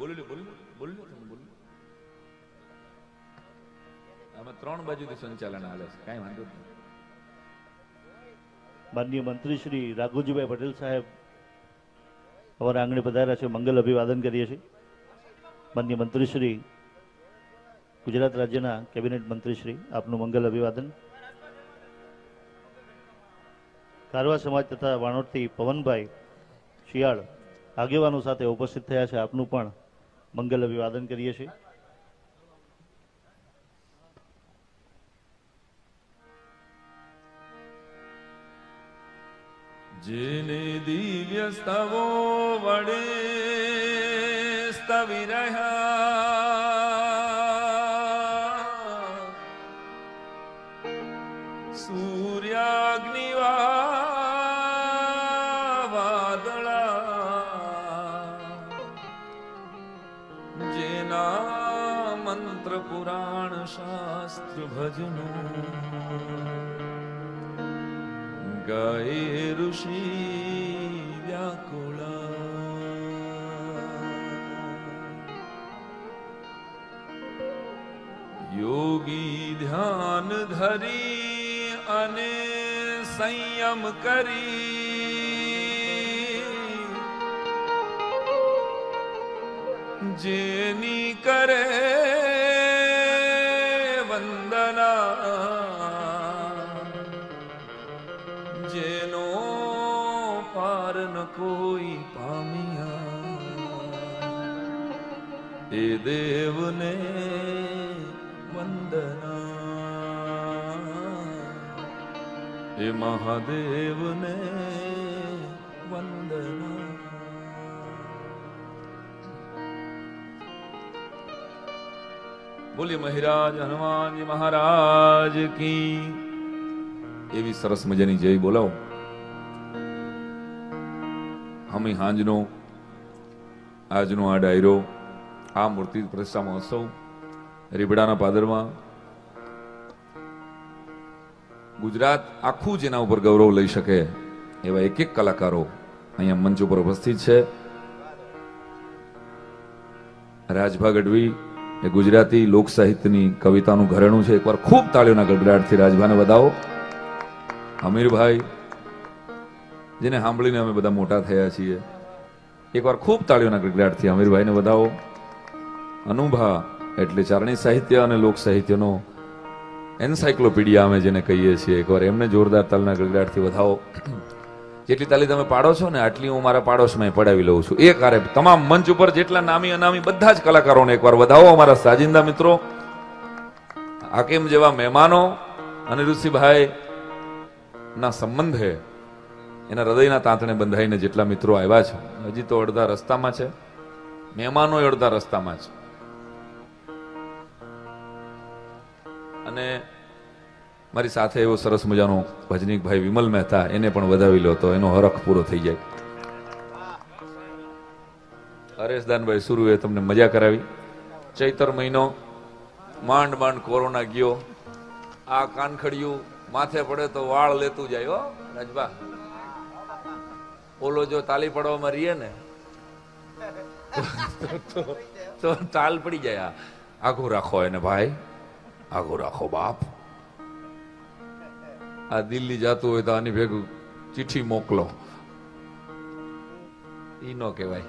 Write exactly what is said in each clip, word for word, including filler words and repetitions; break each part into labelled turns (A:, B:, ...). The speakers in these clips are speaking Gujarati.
A: બોલી લો બોલી લો બોલી લો તમે બોલી લો. અમે ત્રણ બાજુથી સંચાલન હાલે છે, કાંઈ વાંધો નહીં.
B: માનનીય મંત્રી શ્રી રાઘુજીભાઈ પટેલ સાહેબ અમારા આંગણે પધાર્યા છે, મંગલ અભિવાદન કરીએ છીએ. માનનીય મંત્રી શ્રી ગુજરાત રાજ્યના કેબિનેટ મંત્રી શ્રી આપનું મંગલ અભિવાદન. કારવા સમાજ તથા વાણોદથી પવનભાઈ શિયાળ આગેવાનો સાથે ઉપસ્થિત થયા છે, આપનું પણ મંગલ અભિવાદન કરીએ છીએ.
A: જેને દિવ્ય સ્તવો વડે સ્તવી રહ્યા સૂર્યાગ્નિ વાદળા, જેના મંત્ર પુરાણ શાસ્ત્ર ભજનો ગાય ઋષિ વ્યાકુળા. યોગી ધ્યાન ધરી અને સંયમ કરી જેની કરે વંદના, જેનો પાર ન કોઈ પામ્યા એ દેવને વંદના, એ મહાદેવને વંદના. બોલીએ મહિરાજ હનુમાનજી મહારાજ કી. એવી સરસ મજાની જય બોલાવો. અમે હાંજનો આજનો આ ડાયરો, આ મૂર્તિ પ્રતિષ્ઠા મહોત્સવ રીબડાના પાદરમાં ગુજરાત આખું જેના ઉપર ગૌરવ લઈ શકે એવા એક એક કલાકારો અહીંયા મંચ ઉપર ઉપસ્થિત છે. રાજભા ગઢવી એ ગુજરાતી લોક સાહિત્યની કવિતાનું ઘરેણું છે. એકવાર ખૂબ તાળીઓના ગડગડાટથી રાજભાને વધાવો. અમીરભાઈ, જેને સાંભળીને અમે બધા મોટા થયા છીએ, એકવાર ખૂબ તાળીઓના ગડગડાટથી અમીરભાઈને વધાવો. અનુભા એટલે ચારણી સાહિત્ય અને લોક સાહિત્યનો એન્સાઇક્લોપીડિયા અમે જેને કહીએ છીએ, એકવાર એમને જોરદાર તાળીના ગડગડાટથી વધાવો. જેટલી તાલી તમે પાડો છો ને આટલી હું મારા પાડોશમાં પડાવી લઉં છું. એક હારે તમામ મંચ ઉપર જેટલા નામી અનામી બધા જ કલાકારોને એકવાર વધાવો. અમારા સાજિંદા મિત્રો, હાકીમ જેવા મહેમાનો અને ઋષિભાઈ ના સંબંધે એના હૃદયના તાંતણે બંધાઈને જેટલા મિત્રો આવ્યા છે, હજી તો અડધા રસ્તામાં છે, મહેમાનો અડધા રસ્તામાં છે. અને મારી સાથે એવો સરસ મજાનો ભજનીક ભાઈ વિમલ મહેતા, એને પણ વધાવી લો તો એનો હરખ પૂરો થઈ જાય. હરેશદાનભાઈ સુરુએ તમને મજા કરાવી. ચૈતર મહિનો માંડ માંડ કોરોના ગયો. આ કાનખડિયું માથે પડે તો વાળ લેતું જાય. હો રાજબા, ઓલો જો તાલી પડવામાં રહીએ ને તો તાલ પડી જાય. આઘું રાખો એને ભાઈ, આઘું રાખો બાપ. આ દિલ્હી જતું હોય તો આની ભેગું ચિઠ્ઠી મોકલો, ઈ નો કહેવાય.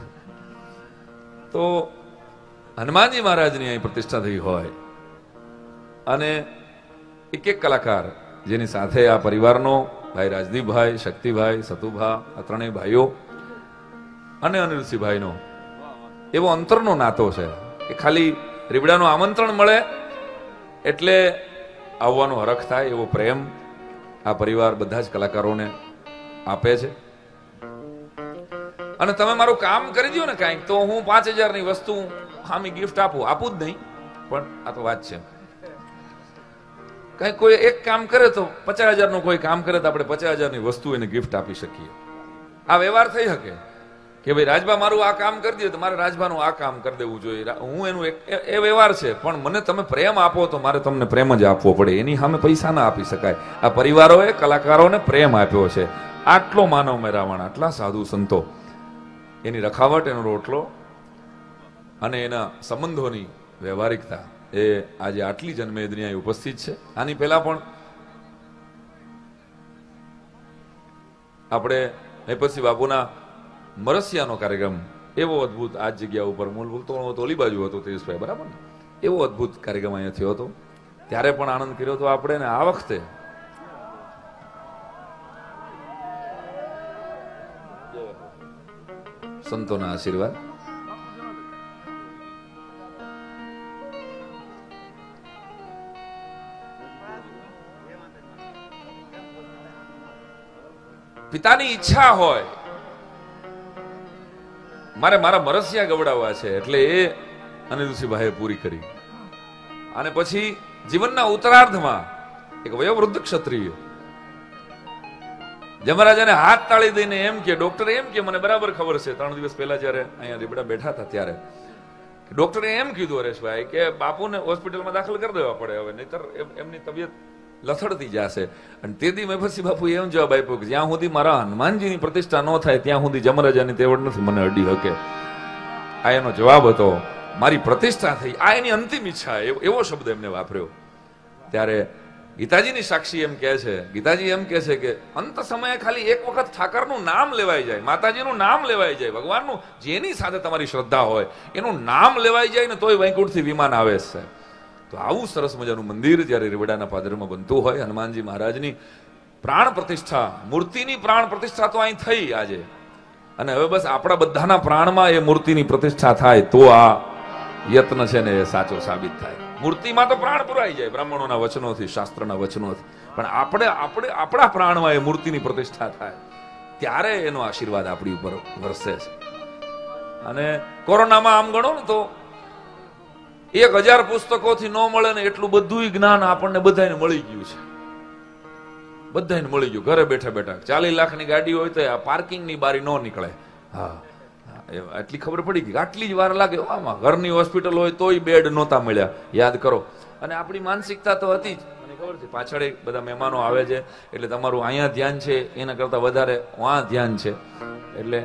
A: તો હનુમાનજી મહારાજની અહીં પ્રતિષ્ઠા થઈ હોય અને એક એક કલાકાર જેની સાથે આ પરિવારનો ભાઈ રાજદીપભાઈ, શક્તિભાઈ, સતુભા, આ ત્રણેય ભાઈઓ અને અનિરુદ્ધસિંહભાઈનો એવો અંતરનો નાતો છે કે ખાલી રીબડાનું આમંત્રણ મળે એટલે આવવાનો હરખ થાય એવો પ્રેમ આ પરિવાર બધા જ કલાકારોને આપે છે. અને તમે મારું કામ કરી દો ને કાંઈક, તો હું પાંચ હજાર ની વસ્તુ હામી ગિફ્ટ આપું આપું જ નહીં, પણ આ તો વાત છે. કઈ કોઈ એક કામ કરે તો પચાસ હજાર નું કોઈ કામ કરે તો આપણે પચાસ હજાર ની વસ્તુ એને ગિફ્ટ આપી શકીએ. આ વ્યવહાર થઈ શકે કે ભાઈ રાજભા મારું આ કામ કરી દે તો મારે રાજભાનું આ કામ કરી દેવું જોઈએ. હું એનું એક એ વ્યવહાર છે, પણ મને તમે પ્રેમ આપો તો મારે તમને પ્રેમ જ આપવો પડે. એની સામે પૈસા ના આપી શકાય. આ પરિવારોએ કલાકારોને પ્રેમ આપ્યો છે. આટલો માનવ મેરાવણ, આટલા સાધુ સંતો, એની રખાવટ, એનો રોટલો અને એના સંબંધોની વ્યવહારિકતા એ આજે આટલી જન્મેદની અહીં ઉપસ્થિત છે. આની પહેલા પણ આપણે હેપસી બાપુના મરસિયાનો કાર્યક્રમ એવો અદભુત આ જગ્યા ઉપર મૂળ તો ઓલી બાજુ હતો તેજસભાઈ, બરાબર ને? એવો અદભુત કાર્યક્રમ અહીંયા થયો હતો, ત્યારે પણ આનંદ કર્યો હતો આપણે. ને આ વખતે સંતોના આશીર્વાદ. પિતાની ઈચ્છા હોય મારે મારા મરસિયા ગવડાવવા છે એટલે એ અનિરુદ્ધસિંહભાઈએ પૂરી કરી. અને પછી જીવનના ઉત્તરાર્ધમાં એક વયોવૃદ્ધ ક્ષત્રિય જમરાજાને હાથ તાળી દઈને એમ કે ડોક્ટર એમ કે મને બરાબર ખબર છે, ત્રણ દિવસ પહેલા જયારે અહીંયા રીબડા બેઠા હતા ત્યારે ડોક્ટરે એમ કીધું હરેશભાઈ કે બાપુને હોસ્પિટલમાં દાખલ કરી દેવા પડે હવે, નહીતર એમની તબિયત લથડતી જશે. અને તેથી મેફરસી બાપુ એમ જવાબ આપ્યો કે જ્યાં સુધી મારા હનુમાનજીની પ્રતિષ્ઠા ન થાય ત્યાં સુધી જમરાજાની તેવડ નથી મને અડી શકે. આ એનો જવાબ હતો. મારી પ્રતિષ્ઠા થઈ આ એની અંતિમ ઈચ્છા, એવો શબ્દ એમને વાપર્યો. ત્યારે ગીતાજીની સાક્ષી એમ કહે છે, ગીતાજી એમ કહે છે કે અંત સમયે ખાલી એક વખત ઠાકરનું નામ લેવાઈ જાય, માતાજીનું નામ લેવાઈ જાય, ભગવાનનું જેની સાથે તમારી શ્રદ્ધા હોય એનું નામ લેવાઈ જાય ને તોય વૈકુંઠથી વિમાન આવે છે. તો આવું સરસ મજાનું મંદિર જ્યારે રેવડાના પાદરમાં બનતું હોય, હનુમાનજી મહારાજની પ્રાણ પ્રતિષ્ઠા, મૂર્તિની પ્રાણ પ્રતિષ્ઠા તો અહીં થઈ આજે, અને હવે બસ આપણા બધાના પ્રાણમાં એ મૂર્તિની પ્રતિષ્ઠા થાય તો આ યત્ન છે ને એ સાચો સાબિત થાય. મૂર્તિમાં તો પ્રાણ પુરાઈ જાય બ્રાહ્મણોના વચનોથી, શાસ્ત્રના વચનોથી, પણ આપણે આપણે આપણા પ્રાણમાં એ મૂર્તિની પ્રતિષ્ઠા થાય ત્યારે એનો આશીર્વાદ આપણી ઉપર વરસે છે. અને કોરોનામાં આમ ગણો ને તો એક હજાર પુસ્તકોથી ન મળે ને એટલું બધું જ્ઞાન આપણને બધાને મળી ગયું છે. બધાને મળી ગયું ઘરે બેઠા બેઠા. ચાલીસ લાખની ગાડી હોય તો આ પાર્કિંગની બારી ન નીકળે. હા, એટલી ખબર પડી ગઈ. આટલી જ વાર લાગે. આમાં ઘરની હોસ્પિટલ હોય તોય બેડ નહોતા મળ્યા, યાદ કરો. અને આપણી માનસિકતા તો હતી જ, મને ખબર છે. પાછળ બધા મહેમાનો આવે છે એટલે તમારું અહીંયા ધ્યાન છે એના કરતા વધારે વહાં ધ્યાન છે. એટલે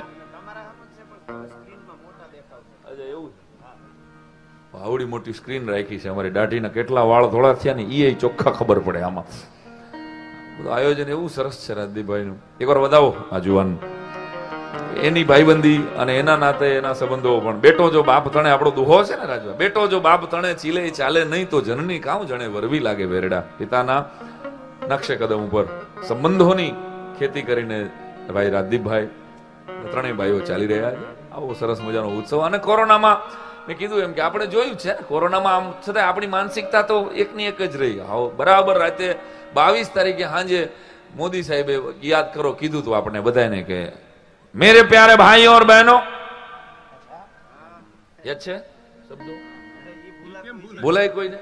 A: આવડી મોટી સ્ક્રીન રાખી છે. અમારી દાઢીના કેટલા વાળ થોડા થયા ને એ ચોખ્ખા ખબર પડે. આમાં બધું આયોજન એવું સરસ છે રાજદીપભાઈનું. એકવાર વધાવો આ જુવાન. એની ભાઈબંધી અને એના નાતે એના સંબંધો પણ. બેટો જો બાપ તણે, આપણો દુહો છે ને રાજવા, બેટો જો બાપ તણે ચીલે ચાલે નહીં તો જનની કામ જણે વરવી લાગે વેરડા. પિતાના નકશે કદમ ઉપર સંબંધોની ખેતી કરીને ભાઈ રાજદીપભાઈ ત્રણેય ભાઈઓ ચાલી રહ્યા છે. આવો સરસ મજાનો ઉત્સવ. અને કોરોનામાં મેં કીધું એમ કે આપણે જોયું છે ને, કોરોનામાં આમ છતાં આપણી માનસિકતા તો એકની એક જ રહી. હા, બરાબર રાતે બાવીસ તારીખે સાંજે મોદી સાહેબે યાદ કરો કીધું હતું આપણે બધાને કે મેરે પ્યારે ભાઈઓ और બહેનો, યાદ છે શબ્દો? ભૂલાય કોઈને?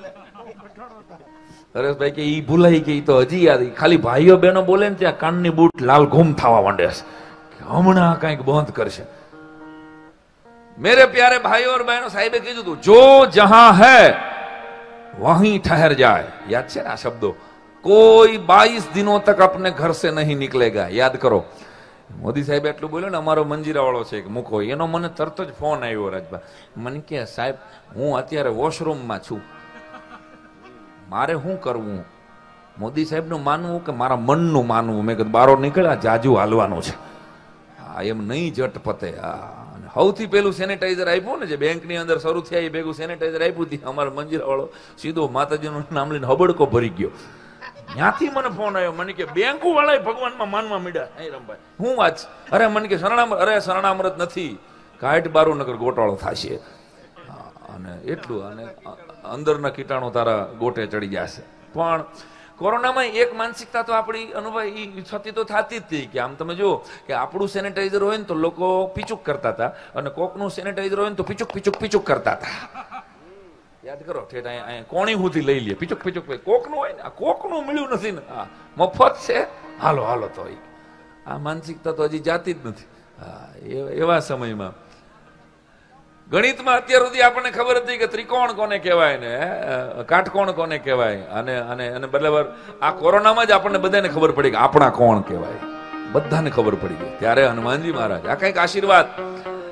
A: હરેશભાઈ કે ઈ ભૂલાઈ ગઈ તો હજી યાદ. ખાલી ભાઈઓ બહેનો બોલે ને ત્યાં કાનની બૂટ લાલ ઘૂમ થવા માંડે છે, હમણાં કઈક બંધ કરશે. मेरे प्यारे भाई और बहनों, साहिबे कीधुं તું જો જહાં હૈ वहीं ठहर जाए. याद છે ને આ શબ્દો? કોઈ બાવીસ દિનો તક अपने घर से नहीं निकलेगा. યાદ કરો. મોદી સાહેબ એટલું બોલ્યો ને, અમારો મંજીરા વાળો છે મૂકો, એનો મને તરત જ ફોન આવ્યો રાજભા. મને કે સાહેબ હું અત્યારે વોશરૂમમાં છું, મારે શું કરવું? મોદી સાહેબ નું માનવું કે મારા મનનું માનવું? મેં કીધું બારો નીકળ્યા, જાજુ હાલવાનું છે. હા, એમ નહીં જટ પતે. હા, સૌથી પેલું સેનેટાઈઝર આપ્યું ને જે બેંકની અંદર શરૂ થયા એ ભેગું સેનેટાઈઝર આપ્યું હતું. અમારા મંજીરા વાળો સીધો માતાજીનું નામ લઈને હબડકો ભરી ગયો. ત્યાંથી મને ફોન આવ્યો. મને કે બેંકો વાળા ભગવાનમાં માનવા મીડ્યા. નહીં રમભાઈ, હું વાત? અરે મને કે શરણામૃત. અરે શરણામૃત નથી, કાઢ બારું નગર ગોટાળો થશે. અને એટલું, અને અંદરના કીટાણુ તારા ગોટે ચડી જશે. પણ કોરોનામાં એક માનસિકતા તો આપણી અનુભવ થતી તો થતી જ હતી કે આમ તમે જુઓ કે આપણું સેનેટાઈઝર હોય ને તો લોકો પીચુક કરતા હતા, અને કોકનું સેનેટાઈઝર હોય ને તો પીચુક પીચુક પીચુક કરતા હતા. યાદ કરો, ઠેઠ અહીંયા કોણી સુધી લઈ લે, પીચુક પીચુક. કોકનું હોય ને, આ કોકનું મળ્યું નથી ને, હા મફત છે, હાલો હાલો. તો આ માનસિકતા તો હજી જાતી જ નથી. હા, એવા સમયમાં ગણિતમાં અત્યાર સુધી આપણને ખબર હતી કે ત્રિકોણ કોને કહેવાય ને કાટકોણ કોને કહેવાય, અને અને અને બરાબર આ કોરોનામાં જ આપણને બધાને ખબર પડી કે આપણા કોણ કહેવાય. બધાને ખબર પડી ગઈ. ત્યારે હનુમાનજી મહારાજ આ કઈક આશીર્વાદ.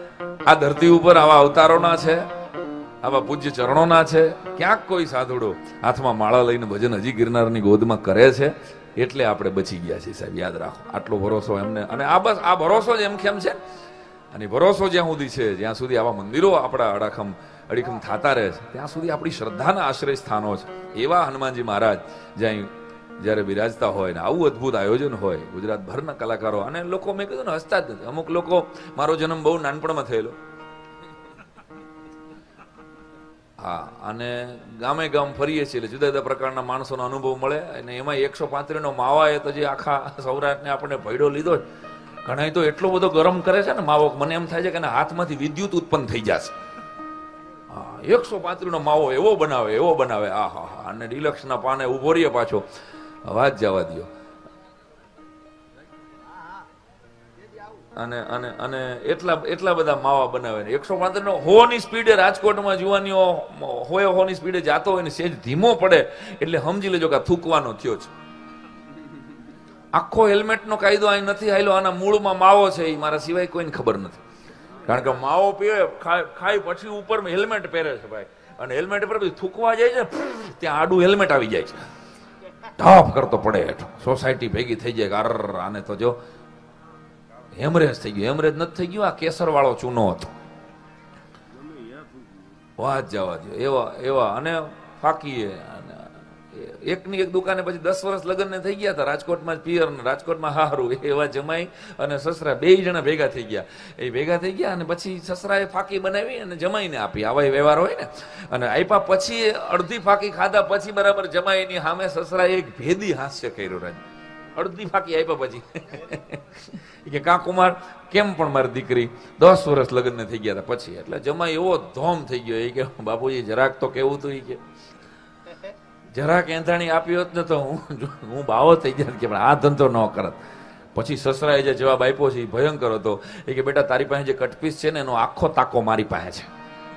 A: આ ધરતી ઉપર આવા અવતારોના છે, આવા પૂજ્ય ચરણોના છે. ક્યાંક કોઈ સાધુડો હાથમાં માળા લઈને ભજન હજી ગિરનારની ગોદમાં કરે છે એટલે આપણે બચી ગયા છીએ સાહેબ, યાદ રાખો. આટલો ભરોસો એમને, અને આ બસ આ ભરોસો જ એમ કેમ છે, અને ભરોસો જ્યાં સુધી છે, જ્યાં સુધી આવા મંદિરો આપણા અડાખમ અડીખમ થતા રહે છે, ત્યાં સુધી આપણી શ્રદ્ધાના આશ્રય સ્થાનો છે. એવા હનુમાનજી મહારાજ જ્યાં જયારે બિરાજતા હોય ને આવું અદભુત આયોજન હોય, ગુજરાતભરના કલાકારો અને લોકો, મેં કીધું ને, હસતા જ નથી. અમુક લોકો, મારો જન્મ બહુ નાનપણમાં થયેલો, હા, અને ગામે ગામ ફરીએ છીએ એટલે જુદા જુદા પ્રકારના માણસોનો અનુભવ મળે. અને એમાં એકસો પાંત્રીસ નો માવા એ તો જે આખા સૌરાષ્ટ્રને આપણે ભયડો લીધો, ઘણા તો એટલો બધો ગરમ કરે છે ને માવો, મને એમ થાય છે કે એના હાથમાંથી વિદ્યુત ઉત્પન્ન થઈ જશે. હા, એકસો પાંત્રીસ નો માવો એવો બનાવે, એવો બનાવે, આ હા હા. અને ડિલક્સ ના પાને ઉભો રહીએ પાછો, અવાજ જવા દો. અને અને અને એટલા એટલા બધા માવા બનાવે ને એકસો પાંત્રીસ નો હો ની સ્પીડે રાજકોટમાં જુવાનીઓ હોય, હો ની સ્પીડે જાતો હોય ને સેજ ધીમો પડે એટલે સમજી લેજો કે થૂકવાનો થયો છે. આખો હેલ્મેટ નો કાયદો અહીં નથી હાલ્યો, આના મૂળમાં માવો છે, એ મારા સિવાય કોઈને ખબર નથી. કારણ કે માવો પીવે, ખાઈ પછી ઉપર હેલ્મેટ પહેરે છે ભાઈ, અને હેલ્મેટ પર પછી થૂકવા જાય છે, ત્યાં આડું હેલ્મેટ આવી જાય છે, ઢાપ કરતો પડે હેઠો, સોસાયટી ભેગી થઈ જાય. અર આને તો જો હેમરેજ થઈ ગયું. હેમરેજ નથી થઈ ગયું, આ કેસર વાળો ચૂનો હતો, વાત જવા દો. એવા એવા અને ફાકીએ એકની એક દુકાને પછી દસ વર્ષ લગ્ન ને થઈ ગયા હતા રાજકોટમાં, પિયર ને રાજકોટમાં હારું. એવા જમાઈ અને સસરા બે જણા ભેગા થઈ ગયા. એ ભેગા થઈ ગયા અને પછી સસરાએ ફાકી બનાવી અને જમાઈને આપી. આવા વ્યવહાર હોય ને. અને આપ્યા પછી અડધી ફાકી ખાધા પછી બરાબર જમાઈની સામે સસરાએ એક ભેદી હાસ્ય કર્યો. રાજ અડધી ફાકી આપ્યા પછી કે કા કુમાર કેમ પણ મારી દીકરી દસ વર્ષ લગ્ન ને થઈ ગયા હતા પછી. એટલે જમાઈ એવો ધોમ થઈ ગયો, એ કે બાપુજી જરાક તો કેવું હતું, એ કે જરાક એંધાણી આપી હોત ને તો હું હું બાવો થઈ જાય કે આ ધંધો ન કરત. પછી સસરાએ જે જવાબ આપ્યો છે એ ભયંકર હતો. એ કે બેટા તારી પાસે જે કટપીસ છે ને એનો આખો તાકો મારી પાસે છે.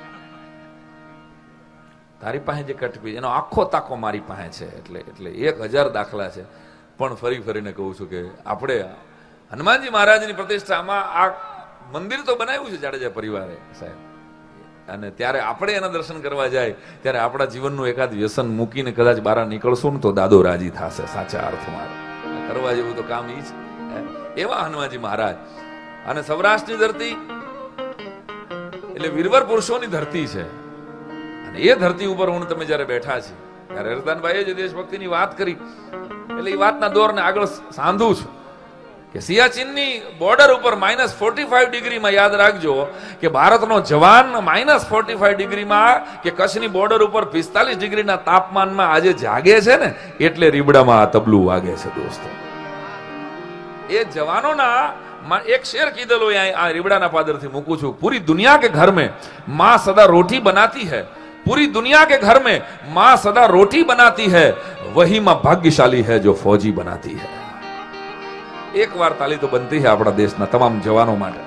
A: તારી પાસે જે કટપીસ એનો આખો તાકો મારી પાસે છે. એટલે એટલે એક હજાર દાખલા છે. પણ ફરી ફરીને કહું છું કે આપણે હનુમાનજી મહારાજની પ્રતિષ્ઠામાં આ મંદિર તો બનાવ્યું છે જાડેજા પરિવારે સાહેબ, અને ત્યારે આપણે એના દર્શન કરવા જાય ત્યારે આપણા જીવનનું એકાદ વ્યસન મૂકીને કદાચ બહાર નીકળશું ને તો દાદો રાજી થશે સાચા અર્થમાં. કરવા જેવું તો કામ ઈ છે. એવા હનુમાનજી મહારાજ અને સૌરાષ્ટ્રની ધરતી એટલે વીરવર પુરુષોની ધરતી છે. અને એ ધરતી ઉપર હું તમે જયારે બેઠા છીએ ત્યારે હરદાનભાઈએ જે દેશભક્તિની વાત કરી એટલે એ વાતના દોરને આગળ સાંધું છું કે સિયાચીનની બોર્ડર ઉપર માઇનસ ફોર્ટી ફાઈવ ડિગ્રીમાં યાદ રાખજો કે ભારતનો જવાન માઇનસ ફોર્ટી ફાઈવ ડિગ્રીમાં કે કચ્છની બોર્ડર ઉપર પિસ્તાલીસ ડિગ્રીના તાપમાનમાં આજે જાગે છે ને એટલે રીબડામાં આ તબલું વાગે છે દોસ્તો. એ જવાનોના એક શેર કીધેલો આ રીબડાના પાદરથી મૂકું છું. પૂરી દુનિયા કે ઘર में माँ सदा रोटी बनाती है, पूरी दुनिया के घर में माँ सदा रोटी बनाती है, वही माँ भाग्यशाली है जो फौजी बनाती है. एक વાર તાલી તો બનતી છે આપણા દેશના તમામ જવાનો માટે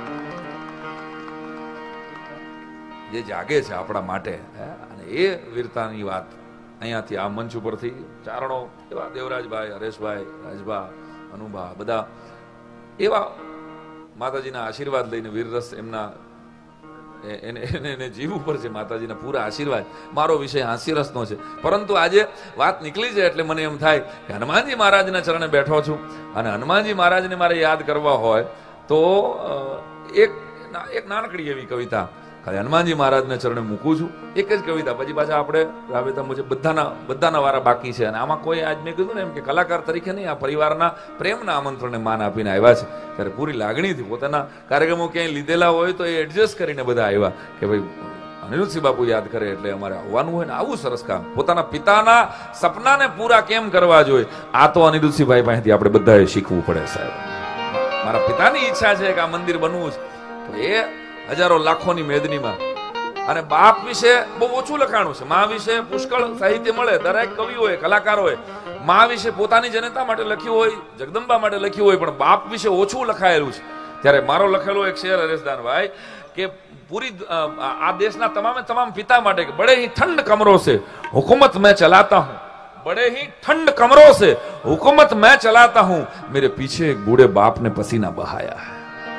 A: જે જાગે છે આપણા માટે. અને એ વીરતાની વાત અહીંયાથી આ મંચ ઉપરથી ચારણો એવા દેવરાજભાઈ, હરેશભાઈ, રાજભા, અનુભા બધા એવા માતાજીના આશીર્વાદ લઈને વીરરસ એમના એને એને જીવ ઉપર છે માતાજીના પૂરા આશીર્વાદ. મારો વિષય હાસ્યરસનો છે પરંતુ આજે વાત નીકળી છે એટલે મને એમ થાય કે હનુમાનજી મહારાજના ચરણે બેઠો છું અને હનુમાનજી મહારાજને મારે યાદ કરવા હોય તો એક એક નાનકડી એવી કવિતા ખાલી હનુમાનજી મહારાજના ચરણે મૂકું છું. એક જ કવિતા, પછી પાછા આપણે રાબેતા મુજબ બધાના બધાના વારા બાકી છે. અને આમાં કોઈ આજ મેં કીધું ને એમ કે કલાકાર તરીકે નહીં, આ પરિવારના પ્રેમના આમંત્રણને માન આપીને આવ્યા છે ત્યારે પૂરી લાગણીથી પોતાના કાર્યક્રમો ક્યાંય લીધેલા હોય તો એ એડજસ્ટ કરીને બધા આવ્યા કે ભાઈ અનિરુદ્ધસિંહ બાપુ યાદ કરે એટલે અમારે આવવાનું હોય ને આવું સરસ કામ. પોતાના પિતાના સપનાને પૂરા કેમ કરવા જોઈએ આ તો અનિરુદ્ધસિંહભાઈ પાસેથી આપણે બધાએ શીખવું પડે સાહેબ. મારા પિતાની ઈચ્છા છે કે આ મંદિર બનવું છે તો એ હજારો લાખોની મેદનીમાં. અને બાપ વિશે બહુ ઓછું લખાણું છે, મા વિશે પુષ્કળ સાહિત્ય મળે. દરેક કવિઓએ કલાકારોએ મા વિશે પોતાની જનતા માટે લખ્યું હોય, જગદંબા માટે લખ્યું હોય, પણ બાપ વિશે ઓછું લખાયેલું છે. ત્યારે મારો લખેલો એક શેર હરેશદાનભાઈ કે પૂરી આ દેશના તમામે તમામ પિતા માટે કે બડે ही ठंड कमरों से हुकूमत मैं चलाता हूँ, बड़े ही ठंड कमरों से हुकूमत मैं चलाता हूँ, मेरे पीछे एक बूढ़े बाप ने पसीना बहाया है.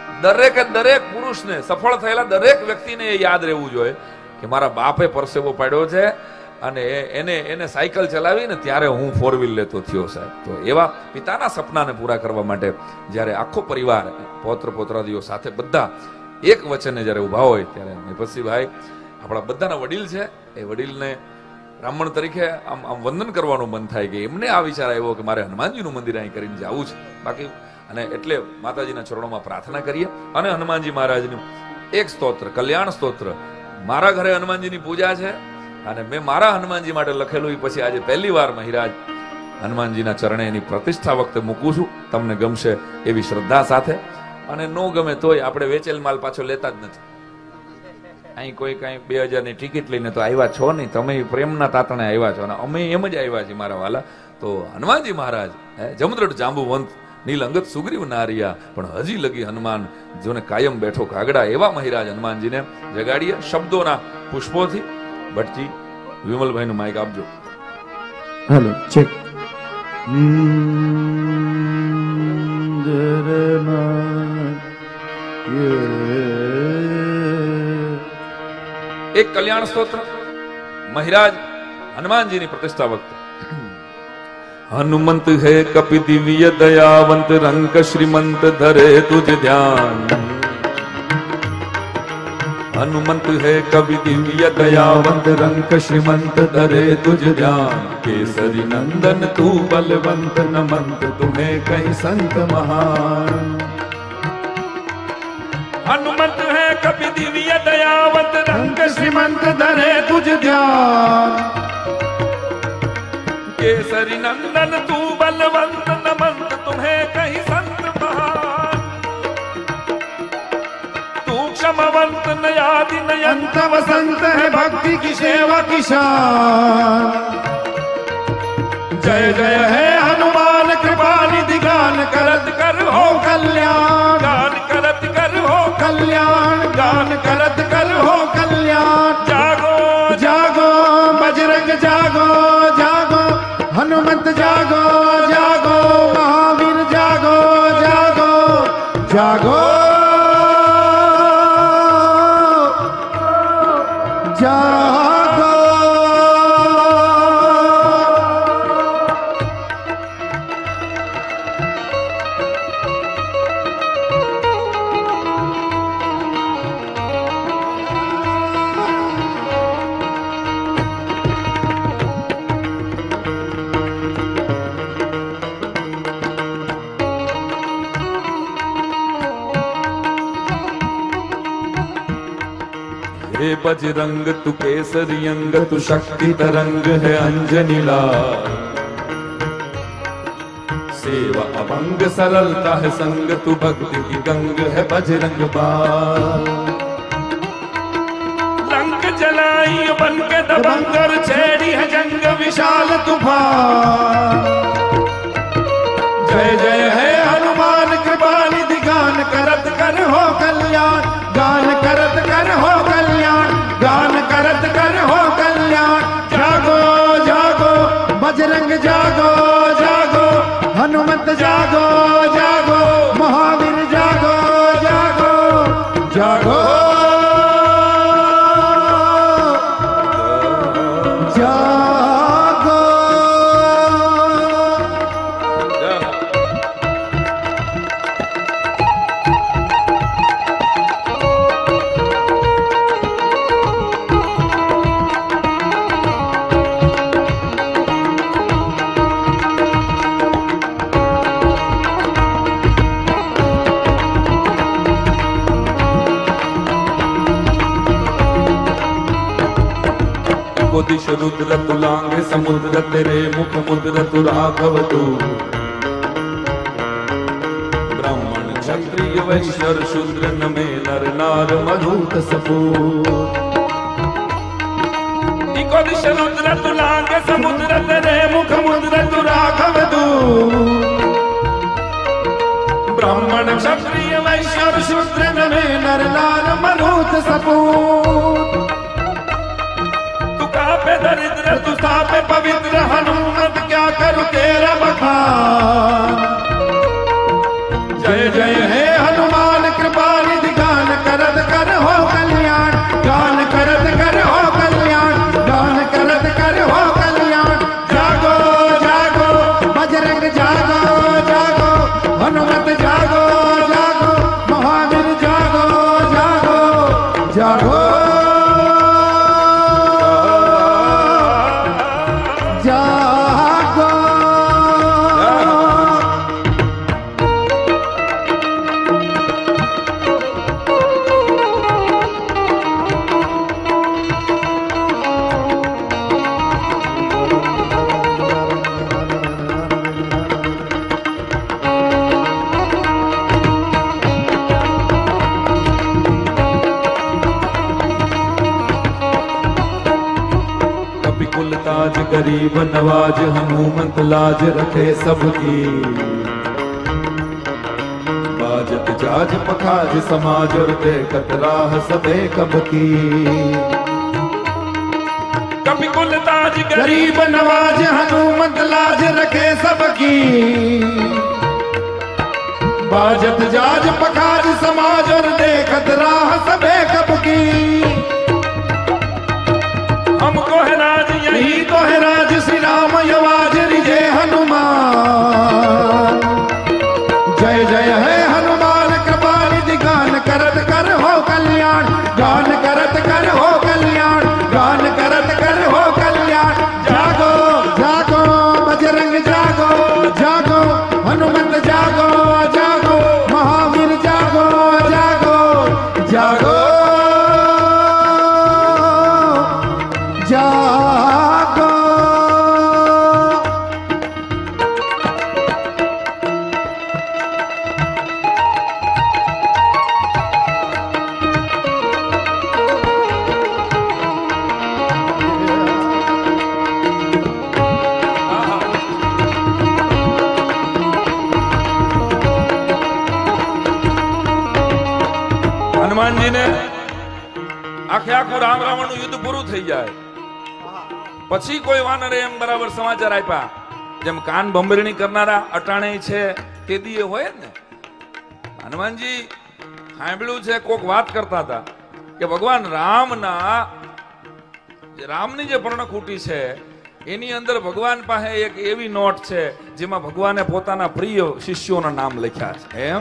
A: દરેકે દરેક પુરુષને, સફળ થયેલા દરેક વ્યક્તિને એ યાદ રહેવું જોઈએ કે મારા બાપે પરસેવો પાડ્યો છે અને એને એને સાયકલ ચલાવીને ત્યારે હું ફોર વ્હીલ લેતો થયો સાહેબ. તો એવા પિતાના સપનાને પૂરા કરવા માટે જ્યારે આખો પરિવાર, પૌત્ર પૌત્રાદીઓ સાથે બધા એક વચને જ્યારે ઉભા હોય ત્યારે નેપથસિંહભાઈ આપણા બધાના વડીલ છે. એ વડીલને બ્રાહ્મણ તરીકે આમ આમ વંદન કરવાનું મન થાય કે એમને આ વિચાર આવ્યો કે મારે હનુમાનજીનું મંદિર અહીં કરીને જવું છે. બાકી અને એટલે માતાજીના ચરણોમાં પ્રાર્થના કરીએ અને હનુમાનજી મહારાજનું એક સ્તોત્ર, કલ્યાણ સ્તોત્ર. મારા ઘરે હનુમાનજીની પૂજા છે અને મેં મારા હનુમાનજી માટે લખેલું એ પછી આજે પહેલી વાર મહિરાજ હનુમાનજીના ચરણે એની પ્રતિષ્ઠા વખતે મૂકું છું. તમને ગમશે એવી શ્રદ્ધા સાથે, અને નો ગમે તોય આપણે વેચેલ માલ પાછો લેતા જ નથી. અહીં કોઈ કઈ બે હજાર ની ટિકિટ લઈને તો આવ્યા છો નહીં, તમે પ્રેમના તાતણે આવ્યા છો અને અમે એમ જ આવ્યા છીએ મારા વાલા. તો હનુમાનજી મહારાજ જમદ્રઢ જાંબુવંત નીલ અંગત સુગ્રીવ નારિયા, પણ હજી લગી હનુમાન જોને કાયમ બેઠો કાગડા, એવા મહિરાજ હનુમાનજીને જગાડીએ શબ્દોના પુષ્પોથી. ભટ્ટજી, વિમલભાઈ નું માઇક આપજો.
C: Hello, check.
A: એક કલ્યાણ સ્તોત્ર મહિરાજ હનુમાનજીની પ્રતિષ્ઠા વખતે. હનુમંત હે કપિ દિવ્ય દયાવંત, રંક શ્રીમંત ધરે તુજ ધ્યાન. હનુમંત હે કવિ દિવ્ય દયાવંત, રંક શ્રીમંત ધરે તુજ ધ્યાન. કેસરી નંદન તું બલવંત, નમંત તુમ્हें कहीं संत महान.
C: हनुमंत है कपि दिव्य दयावंत, रंग श्रीमंत धरे तुझ ध्यान.
A: केसरी नंदन तू बलवंत, नमंत तुम्हें कहीं संत महान. तू क्षमवंत नयादि नयंत,
C: अंत वसंत है भक्ति की सेवा की शान. जय जय है हनुमान कृपा निधि, गान करत कर हो कल्याण.
A: गान करत कर हो
C: कल्याण, गान करत कर हो कल्याण.
A: जागो
C: जागो बजरंग जागो, जागो हनुमंत जागो, जागो महावीर जागो, जागो जागो जागो.
A: हे बजरंग तू केसरी अंग, तू शक्ति तरंग है अंजनी लाल. सेवा अभंग सरलता है संग, तू भक्ति की गंग है बजरंग बाल.
C: लंक जलाई बन के दबंगर, छेड़ी है जंग विशाल तूफान. जय जय है हनुमान कृपा निधि, गान करत कर हो कल्याण. गान करत कर हो कल्याण, गान करत कर हो कल्याण. जागो जागो बजरंग जागो, जागो हनुमंत जागो, जागो महावीर जागो, जागो जागो जागो.
A: दिश रुद्र तुलांग समुद्र, तेरे मुख मुद्र तु राघव तू. ब्राह्मण क्षत्रिय वैश्य शूद्र, नमे नर नार मधुत सपूत.
C: इको दिश रुद्र तुलांग समुद्र, तेरे मुख मुद्र तु राघव तू. ब्राह्मण क्षत्रिय वैश्य शूद्र, नमे नर नार मधुत सपूत. पे दरिद्र तू पे पवित्र, हनुमत क्या करूं तेरा बखान. जय जय है हनुमान कृपा ताज गरीब नवाज हनुमंत लाज रखे सबकी बाजत जाज पखाज समाज और देखत राह सबे कब की कभी कुल ताज गरीब नवाज हनुमंत लाज रखे सबकी बाजत जाज पखाज समाज और देखत राह सबे कब की हमको है राज यही तो है राज श्री राम यवाज रिजय हनुमान जय जय है हनुमान कृपा निधि गान करत कर हो कल्याण गान करत कर हो कल्याण गान करत कर हो कल्याण जागो जागो बजरंग जागो जागो हनुमंत जागो जागो महावीर जागो जागो जागो जागो હનુમાનજી ને આખે આખું રામ રાવણ નું યુદ્ધ પૂરું થઈ જાય પછી કોઈ વાનરે એમ બરાબર સમાચાર આપ્યા જેમ કાન બંબરણી કરનારા અટાણે છે તે દીએ હોય ને હનુમાનજી સાંભળ્યું છે કોક વાત કરતા હતા કે ભગવાન રામના રામની જે પર્ણકુટી છે એની અંદર ભગવાન પાસે એક એવી નોટ છે જેમાં ભગવાને પોતાના પ્રિય શિષ્યોના નામ લખ્યા છે એમ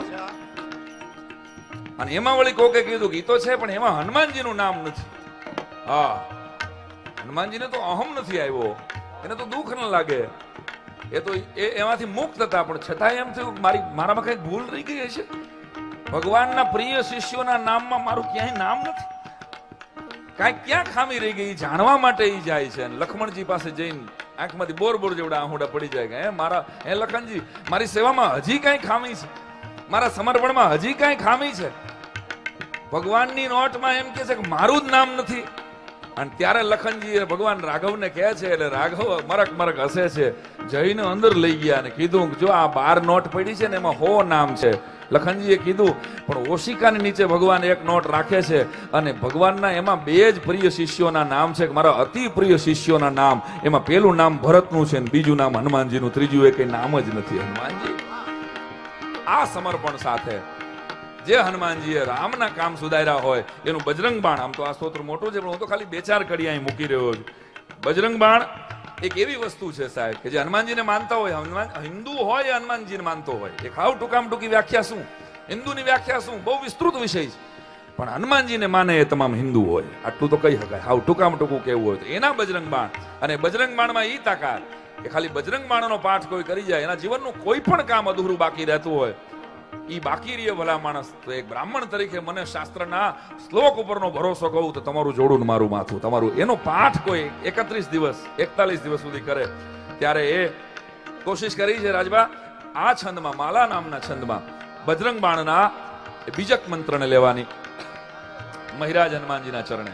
C: અને એમાં વળી કોકે કીધું કે ઈ તો છે પણ એમાં હનુમાનજીનું નામ નથી હા હનુમાનજીને તો અહમ નથી આવ્યો એને તો દુઃખ ન લાગે એ તો એ એમાંથી મુક્ત હતા પણ છતાં એમ થયું મારી મારામાં કઈ ભૂલ રહી ગઈ છે ભગવાનના પ્રિય શિષ્યોના નામમાં મારું ક્યાંય નામ નથી કાંઈ ક્યાં ખામી રહી ગઈ જાણવા માટે ઈ જાય છે અને લક્ષ્મણજી પાસે જઈને આંખમાંથી બોર બોર જેવડા આહુડા પડી જાય કે હે મારા હે લખનજી મારી સેવામાં હજી કાંઈ ખામી છે મારા સમર્પણમાં હજી કાંઈ ખામી છે ભગવાનની નોટમાં એમ કે છે કે મારું જ નામ નથી અને ત્યારે લખનજી ભગવાન રાઘવને કહે છે એટલે રાઘવ મરક મરક હસે છે જઈને અંદર લઈ ગયા અને કીધું જો આ બાર નોટ પડી છે ને એમાં હો નામ છે લખનજીએ કીધું પણ ઓશિકાની નીચે ભગવાન એક નોટ રાખે છે અને ભગવાનના એમાં બે જ પ્રિય શિષ્યોના નામ છે મારા અતિ પ્રિય શિષ્યોના નામ એમાં પેલું નામ ભરતનું છે ને બીજું નામ હનુમાનજીનું ત્રીજું એ કઈ નામ જ નથી હનુમાનજી આ સમર્પણ સાથે જે હનુમાનજીએ રામના કામ સુધાર્યા હોય એનું બજરંગ બાણ આમ તો આ સ્તોત્ર મોટું છે પણ હું તો ખાલી બે ચાર કડી અહીં મૂકી રહ્યો છું બજરંગ બાણ એક એવી વસ્તુ છે સાહેબ કે જે હનુમાનજીને માનતા હોય હનુમાન હિન્દુ હોય હનુમાનજીને માનતો હોય એક હાવ ટૂંકામ ટૂંકી વ્યાખ્યા શું હિન્દુની વ્યાખ્યા શું બહુ વિસ્તૃત વિષય છે પણ હનુમાનજીને માને એ તમામ હિન્દુ હોય આટલું તો કહી શકાય હાવ ટૂંકામ ટૂંકું કેવું હોય તો એના બજરંગ બાણ અને બજરંગ બાણમાં ઈ તાકાત કે ખાલી બજરંગ બાણનો પાઠ કોઈ કરી જાય એના જીવનનું કોઈ પણ કામ અધૂરું બાકી રહેતું હોય ઈ બાકી રહે ભલા માણસ તો એક બ્રાહ્મણ તરીકે મને શાસ્ત્રના શ્લોક ઉપરનો ભરોસો કહું તો તમારું જોડું ને મારું માથું તમારું એનો પાઠ કોઈ એકત્રીસ દિવસ એકતાલીસ દિવસ સુધી કરે ત્યારે એ કોશિશ કરી છે રાજબા આ છંદમાં માલા નામના છંદમાં બજરંગ બાણના બીજક મંત્રને લેવાની મહિરાજ હનુમાનજીના ચરણે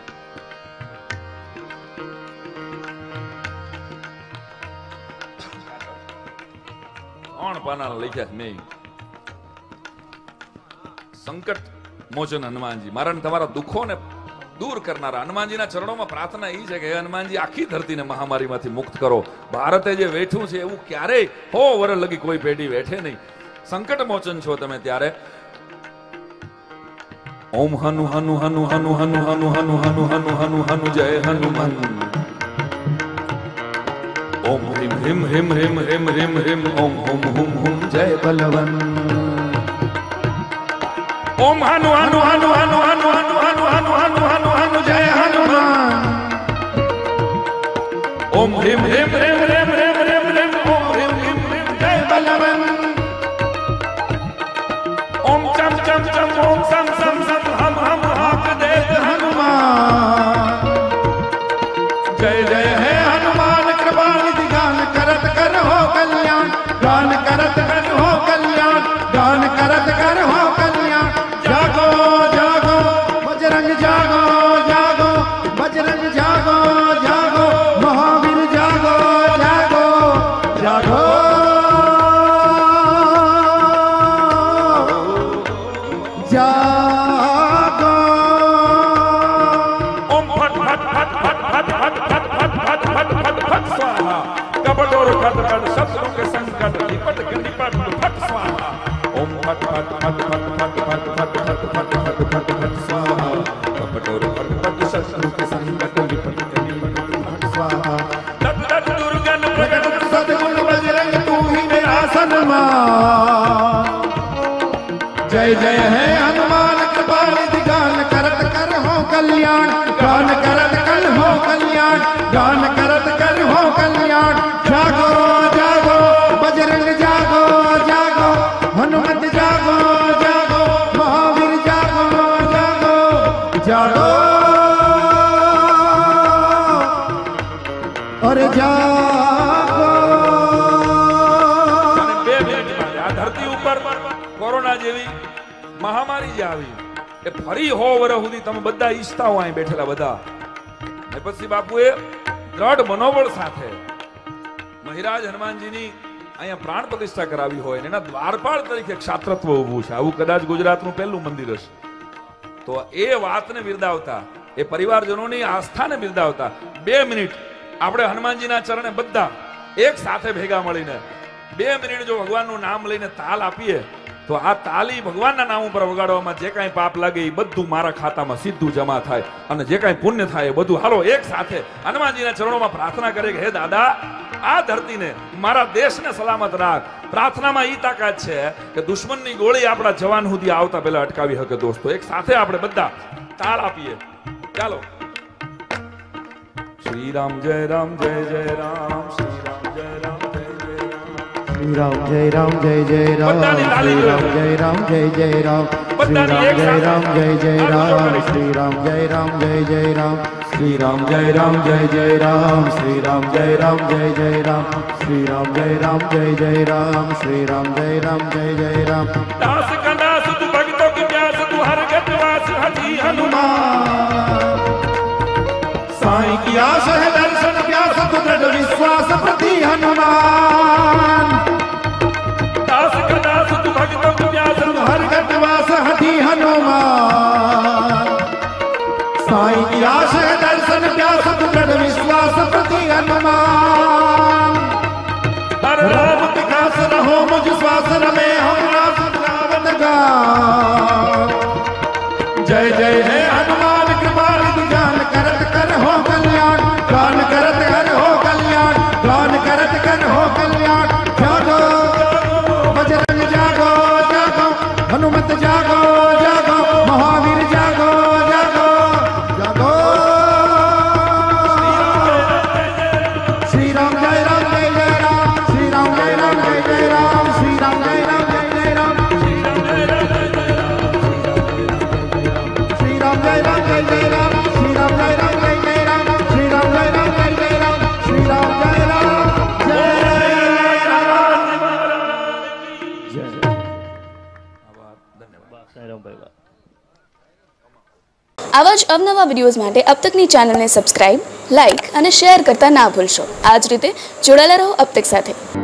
C: ત્રણ પાના લખ્યા મેં સંકટ મોચન હનુમાનજી મારા તમારા દુઃખોને દૂર કરનારા હનુમાનજીના ચરણોમાં પ્રાર્થના એ છે કે હનુમાનજી આખી ધરતીને મહામારીમાંથી મુક્ત કરો ભારતે જે વેઠું છે એવું ક્યારેય હો વર લગી કોઈ પેઢી વેઠે નહીં સંકટ મોચન છો તમે ત્યારે ઓમ હનુ હનુ હનુ હનુ હનુ હનુ હનુ હનુ હનુ હનુ હનુ જય હનુમાન ઓમ હ્રીમ હ્રીમ હ્રીમ હ્રીમ હ્રીમ હ્રીમ હ્રીમ ઓમ હુમ હુમ હુમ જય બલવન ओम हनु हनु हनु हनु हनु हनु हनु हनु हनु हनु हनु जय हनुमान ओम ह्रीम ह्रीम ह्रीम ह्रीम ह्रीम ह्रीम ह्रीम ओम ह्रीम ह्रीम ह्रीम जय बलवन ओम चम चम चम ओम सम सम सम हम हम हाक देत हनुमान जय जय है हनुमान कृपा निधि गान करत कर हो कल्याण गान करत कर हो कल्याण गान करत कर हो कल्याण जागो जागो
A: ओम फट फट फट फट फट फट फट फट फट फट फट फट स्वाहा कपट और खट खट शत्रु के संकट निपट के निपट फट स्वाहा ओम फट फट फट फट फट फट फट फट फट फट फट फट स्वाहा कपट और खट खट शत्रु के संकट निपट के निपट फट स्वाहा दत्त दत्त दुर्गन प्रगट
C: सद्गुण बजरंग तू ही मेरा सन्मान। जय जय है हनुमान कृपाल गान करत कर हो कल्याण गान करत कर हो कल्याण गान करत कर हो कल्याण। जागो जागो बजरंग जागो जागो हनुमत जागो जागो महावीर जागो जागो जागो और जागो।
A: બે મિનિટમાં આ ધરતી ઉપર કોરોના જેવી મહામારી જે આવી એ ફરી હો વર્ષ સુધી તમે બધા ઈચ્છતા હો અહીં બેઠેલા બધા પછી બાપુએ દ્રઢ મનોબળ સાથે મહિરાજ હનુમાનજીની અહીંયા પ્રાણ પ્રતિષ્ઠા કરાવી હોય અને એના દ્વારપાળ તરીકે ક્ષાત્રત્વ ઊભું છે આવું કદાચ ગુજરાતનું પહેલું મંદિર હશે તો એ વાતને બિરદાવતા એ પરિવારજનોની આસ્થાને બિરદાવતા બે મિનિટ આપણે હનુમાનજીના ચરણે બધા એક સાથે ભેગા મળીને બે મિનિટ જો ભગવાનનું નામ લઈને તાલ આપીએ તો આ તાલી ભગવાનના નામ ઉપર વગાડવામાં જે કાંઈ પાપ લાગે એ બધું મારા ખાતામાં સીધું જમા થાય અને જે કાંઈ પુણ્ય થાય એ બધું હાલો એક સાથે હનુમાનજીના ચરણોમાં પ્રાર્થના કરે કે હે દાદા આ ધરતીને મારા દેશને સલામત રાખ। પ્રાર્થનામાં ઈ તાકાત છે કે દુશ્મનની ગોળી આપણા જવાન સુધી આવતા પહેલા અટકાવી શકે। દોસ્તો એક સાથે આપણે બધા તાલ આપીએ ચાલો। શ્રી રામ જય રામ જય જય રામ શ્રી રામ જય રામ જય જય રામ
C: श्री राम जय राम जय जय राम श्री राम जय राम जय जय राम श्री राम जय राम जय जय राम श्री राम जय राम जय जय राम श्री राम जय राम जय जय राम श्री राम जय राम जय जय राम श्री राम जय राम जय जय राम।
A: दास का दास तू भक्तों की प्यास तू हर गतवास हठी हनुमान
C: साईं की आस है दर्शन प्यास तू दृढ़ विश्वास प्रति हनुमान।
A: दास का दास तू भक्तों की प्यास तू
C: हर गतवास हठी हनुमान साईं की आस है दर्शन प्यास तू दृढ़ विश्वास प्रति हनुमान। हर राम विकास रहो मुझ श्वास रमे हमरा सदावत गा जय जय है हनुमान कृपाल गान करत कर हो कल्याण गान करत कर हो कल्याण गान करत कर हो कल्याण। जागो बजरंग जागो जागो हनुमत जागो जागो महावीर जागो जागो जागो। श्री राम जय राम जय जय राम श्री राम जय राम जय जय राम श्री राम जय राम जय जय राम श्री राम जय राम जय जय राम श्री राम जय राम जय जय राम श्री राम जय राम जय जय राम श्री राम जय राम जय जय राम श्री राम जय राम जय राम।
B: સાંઈરામ ભાઈ બા
D: આવા જ અવનવા વિડીયોઝ માટે અબ તકની ચેનલને સબસ્ક્રાઇબ, લાઇક અને શેર કરતા ના ભૂલશો। આ જ રીતે જોડાયેલા રહો અબ તક સાથે।